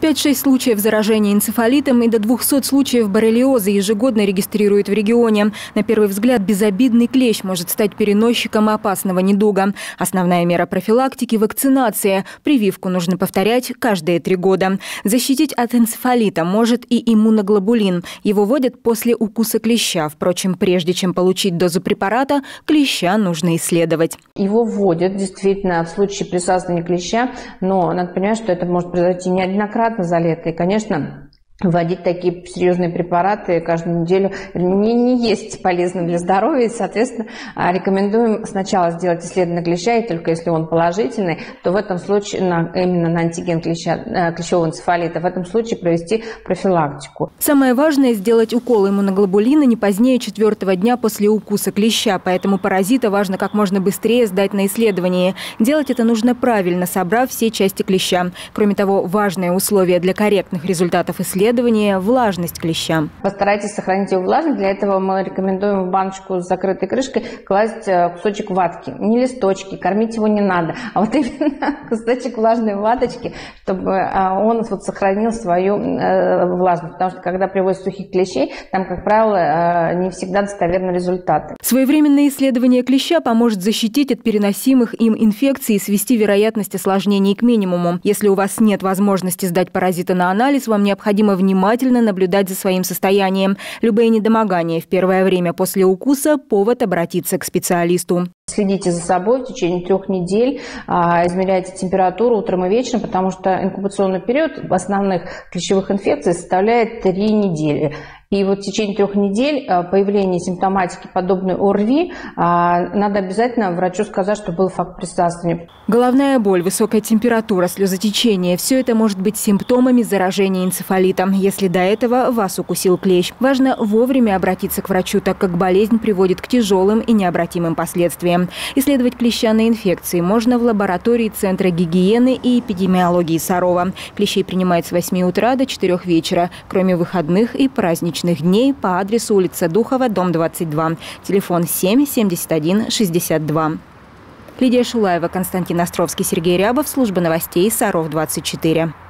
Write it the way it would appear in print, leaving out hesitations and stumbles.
5-6 случаев заражения энцефалитом и до 200 случаев боррелиоза ежегодно регистрируют в регионе. На первый взгляд, безобидный клещ может стать переносчиком опасного недуга. Основная мера профилактики – вакцинация. Прививку нужно повторять каждые 3 года. Защитить от энцефалита может и иммуноглобулин. Его вводят после укуса клеща. Впрочем, прежде чем получить дозу препарата, клеща нужно исследовать. Его вводят действительно в случае присасывания клеща, но надо понимать, что это может произойти неоднократно за лето. И, конечно, вводить такие серьезные препараты каждую неделю не есть полезно для здоровья. И, соответственно, рекомендуем сначала сделать исследование клеща, и только если он положительный, то в этом случае именно на антиген клещевого энцефалита, в этом случае провести профилактику. Самое важное – сделать укол иммуноглобулина не позднее 4-го дня после укуса клеща. Поэтому паразита важно как можно быстрее сдать на исследование. Делать это нужно правильно, собрав все части клеща. Кроме того, важное условие для корректных результатов исследования – влажность клеща. Постарайтесь сохранить его влажность. Для этого мы рекомендуем в баночку с закрытой крышкой класть кусочек ватки. Не листочки, кормить его не надо, а вот именно кусочек влажной ваточки, чтобы он сохранил свою влажность. Потому что когда привозят сухих клещей, там, как правило, не всегда достоверны результаты. Своевременное исследование клеща поможет защитить от переносимых им инфекций и свести вероятность осложнений к минимуму. Если у вас нет возможности сдать паразита на анализ, вам необходимо внимательно наблюдать за своим состоянием. Любые недомогания в первое время после укуса – повод обратиться к специалисту. Следите за собой в течение 3 недель, измеряйте температуру утром и вечером, потому что инкубационный период основных клещевых инфекций составляет 3 недели. И вот в течение 3 недель появления симптоматики, подобной ОРВИ, надо обязательно врачу сказать, что был факт присутствия. Головная боль, высокая температура, слезотечение – все это может быть симптомами заражения энцефалитом, если до этого вас укусил клещ. Важно вовремя обратиться к врачу, так как болезнь приводит к тяжелым и необратимым последствиям. Исследовать клеща на инфекции можно в лаборатории Центра гигиены и эпидемиологии Сарова. Клещей принимают с 8 утра до 4 вечера, кроме выходных и праздничных дней по адресу улица Духова, дом 22, телефон 7 71 62. Лидия Шулаева, Константин Островский, Сергей Рябов, служба новостей Саров 24.